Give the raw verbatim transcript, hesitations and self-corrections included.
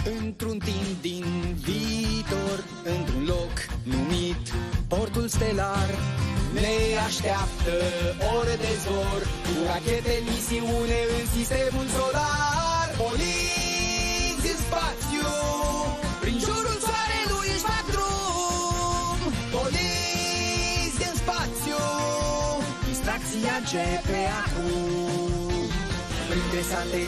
Într-un timp din viitor, într-un loc numit Portul Stelar, ne așteaptă ore de zbor cu rachete în misiune în sistemul solar. Poliți în spațiu, prin jurul soarelui își fac drum. Poliți în spațiu, distracția începe acum. Printre sateliți